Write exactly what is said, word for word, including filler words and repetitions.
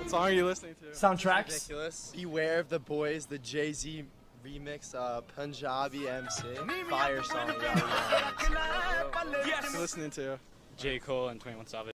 song are you listening to? Soundtracks? Ridiculous. Beware of the Boys, the Jay-Z remix, uh, Punjabi M C. Fire song. You're listening to? J. Cole and twenty-one Savage.